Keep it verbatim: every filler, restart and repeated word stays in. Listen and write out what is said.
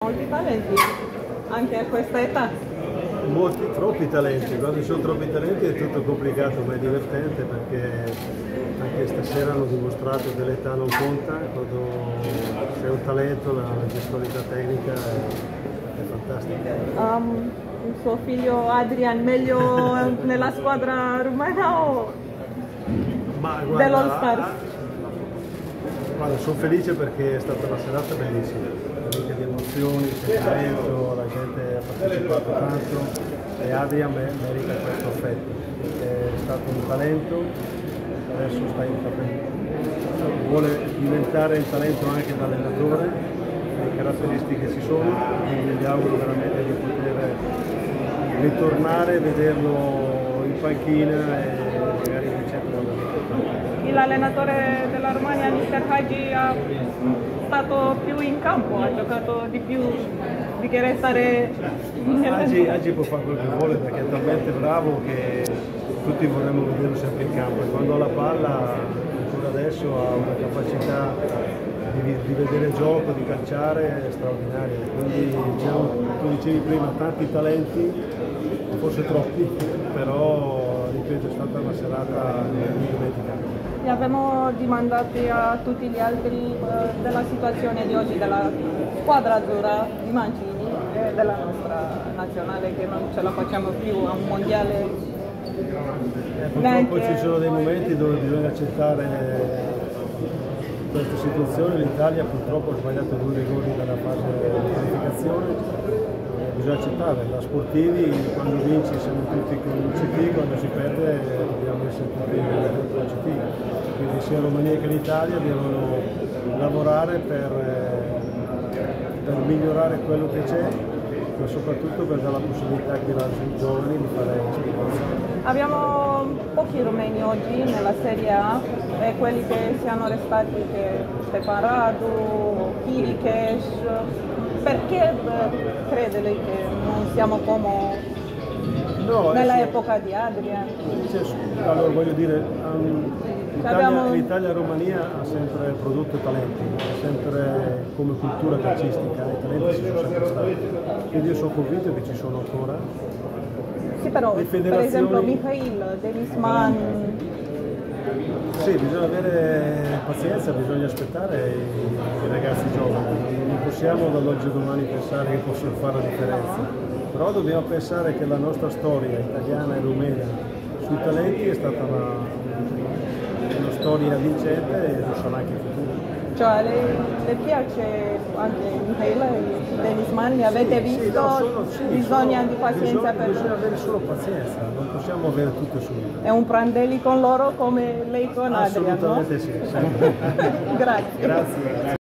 Molti talenti, anche a questa età. Molti, troppi talenti, quando ci sono troppi talenti è tutto complicato ma è divertente perché anche stasera hanno dimostrato che l'età non conta, quando c'è un talento la gestualità tecnica è, è fantastica. Um, il suo figlio Adrian meglio nella squadra rumena o dell'All Stars? Guarda, sono felice perché è stata una serata bellissima. Ricca di emozioni, di sentimento, la gente ha partecipato tanto e Adrian merita questo affetto. È stato un talento, adesso sta intraprendendo, vuole diventare il talento anche da allenatore, le caratteristiche ci sono, quindi gli auguro veramente di poter ritornare, vederlo in panchina e magari vincere una vittoria. L'allenatore della Romania, mister Hagi, è stato più in campo, ha giocato di più di che restare in Hagi, Hagi può fare quello che vuole perché è talmente bravo che tutti vorremmo vederlo sempre in campo e quando ha la palla, ancora adesso, ha una capacità di, di vedere il gioco, di calciare straordinaria. Quindi diciamo, tu dicevi prima, tanti talenti, forse troppi, però ripeto è stata una serata dimenticabile. Li abbiamo dimandati a tutti gli altri uh, della situazione di oggi della squadra azzurra di Mancini e della nostra nazionale che non ce la facciamo più a un mondiale. Eh, purtroppo neanche... ci sono dei momenti dove bisogna accettare questa situazione. L'Italia purtroppo ha sbagliato due rigori dalla fase di qualificazione. Bisogna accettare, da sportivi quando vinci siamo tutti con il C T, quando si perde dobbiamo essere tutti con il C T. Quindi sia Romania che l'Italia devono lavorare per, per migliorare quello che c'è, ma soprattutto per dare la possibilità anche ai giovani di fare esperienza. Abbiamo pochi rumeni oggi nella Serie A e quelli che siano restati, che Stefan Radu, Chiricheș. Perché crede lei che non siamo come no, nell'epoca di Adrian? Allora voglio dire, um, abbiamo... l'Italia e Romania ha sempre prodotto talenti, sempre come cultura calcistica, i talenti ci sono sempre stati. Quindi io sono convinto che ci sono ancora. Sì, però federazioni... per esempio Mihail, Denisman... Sì, bisogna avere pazienza, bisogna aspettare i, i ragazzi giovani. Non possiamo dall'oggi al domani pensare che possono fare la differenza, però dobbiamo pensare che la nostra storia italiana e rumena sui talenti è stata una, una storia vincente e lo sarà anche in futuro. Cioè, le, le piace anche Mihail e Denisman, li avete visto? Sì, no, sono, sì, bisogna sono, di pazienza bisogna, per... Bisogna avere solo pazienza, non possiamo avere tutto subito. È un Prandelli con loro come lei con Adrian, no? Assolutamente sì. Sì. Grazie. Grazie.